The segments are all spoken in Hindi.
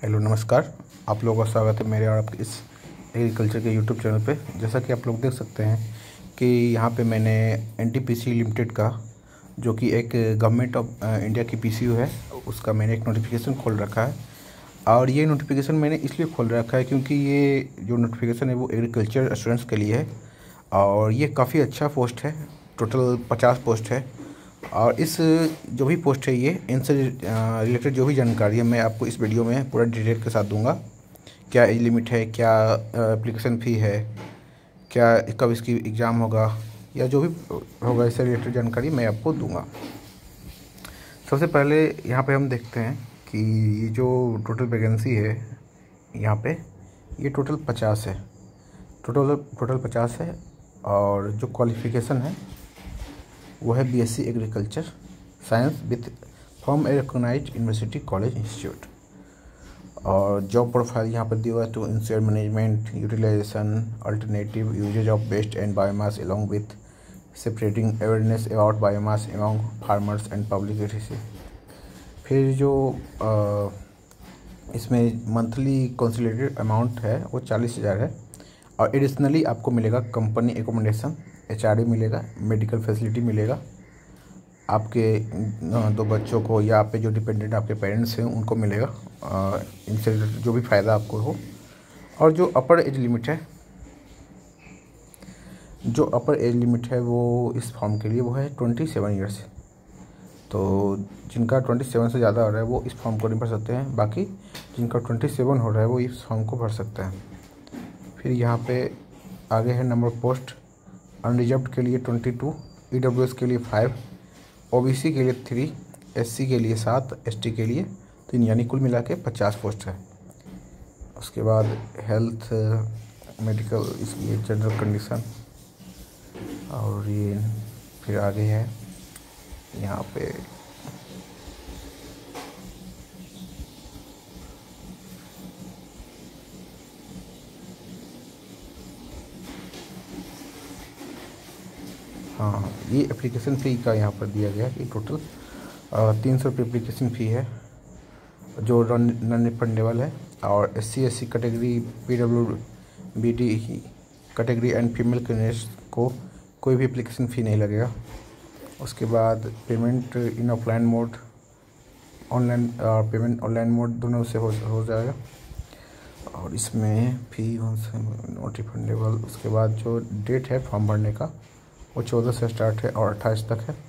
हेलो नमस्कार। आप लोगों का स्वागत है मेरे और आपके इस एग्रीकल्चर के यूट्यूब चैनल पे। जैसा कि आप लोग देख सकते हैं कि यहाँ पे मैंने एनटीपीसी लिमिटेड का, जो कि एक गवर्नमेंट ऑफ इंडिया की पीसीयू है, उसका मैंने एक नोटिफिकेशन खोल रखा है। और ये नोटिफिकेशन मैंने इसलिए खोल रखा है क्योंकि ये जो नोटिफिकेशन है वो एग्रीकल्चर स्टूडेंट्स के लिए है और ये काफ़ी अच्छा पोस्ट है। टोटल 50 पोस्ट है और इस जो भी पोस्ट है ये इनसे रिलेटेड जो भी जानकारी है मैं आपको इस वीडियो में पूरा डिटेल के साथ दूंगा। क्या एज लिमिट है, क्या एप्लीकेशन फ़ी है, क्या कब इसकी एग्ज़ाम होगा, या जो भी होगा इससे रिलेटेड जानकारी मैं आपको दूंगा। सबसे पहले यहाँ पे हम देखते हैं कि ये जो टोटल वैकेंसी है यहाँ पे, ये टोटल 50 है। टोटल 50 है और जो क्वालिफ़िकेशन है वो है BSc agriculture science with from a recognised university college institute. और जॉब प्रोफाइल यहाँ पर दिया हुआ है to ensure management utilisation alternative uses of waste and biomass along with separating awareness about biomass among farmers and public. फिर जो इसमें मंथली कंसोलिडेटेड अमाउंट है वो 40,000 है और एडिशनली आपको मिलेगा कंपनी एकोमोडेशन, एचआरडी मिलेगा, मेडिकल फैसिलिटी मिलेगा, आपके 2 बच्चों को या आप पे जो डिपेंडेंट आपके पेरेंट्स हैं उनको मिलेगा, इनसे जो भी फ़ायदा आपको हो। और जो अपर एज लिमिट है वो इस फॉर्म के लिए वो है 27 ईयर्स। तो जिनका 27 से ज़्यादा हो रहा है वो इस फॉर्म को नहीं भर सकते हैं, बाकी जिनका 27 हो रहा है वो इस फॉर्म को भर सकते हैं। फिर यहाँ पे आगे है नंबर पोस्ट। अनरिजर्व्ड के लिए 22, ईडब्ल्यूएस के लिए 5, ओबीसी के लिए 3, एससी के लिए 7, एसटी के लिए 3, यानी कुल मिला के 50 पोस्ट है। उसके बाद हेल्थ, मेडिकल, इसकी जनरल कंडीशन, और ये फिर आगे है यहाँ पे हाँ, ये एप्लीकेशन फ़ी का यहाँ पर दिया गया कि टोटल 300 रुपये एप्लीकेशन फ़ी है जो नॉन रिफंडेबल है। और SC/SC category, PWBD category and female candidates को कोई भी एप्लीकेशन फ़ी नहीं लगेगा। उसके बाद payment in offline mode, online payment online mode दोनों से हो जाएगा। और इसमें फ़ी नॉट रिफंडेबल। उसके बाद जो डेट है फॉर्म भरने का वो 14 से स्टार्ट है और 28 तक है।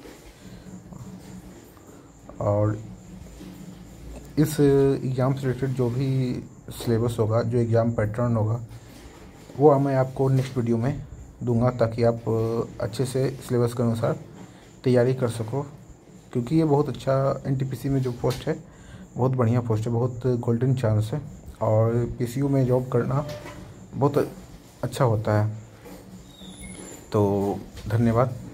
और इस एग्ज़ाम से रिलेटेड जो भी सिलेबस होगा, जो एग्ज़ाम पैटर्न होगा, वो मैं आपको नेक्स्ट वीडियो में दूंगा ताकि आप अच्छे से सिलेबस के अनुसार तैयारी कर सको। क्योंकि ये बहुत अच्छा एनटीपीसी में जो पोस्ट है बहुत बढ़िया पोस्ट है, बहुत गोल्डन चांस है और पीसीयू में जॉब करना बहुत अच्छा होता है। तो धन्यवाद।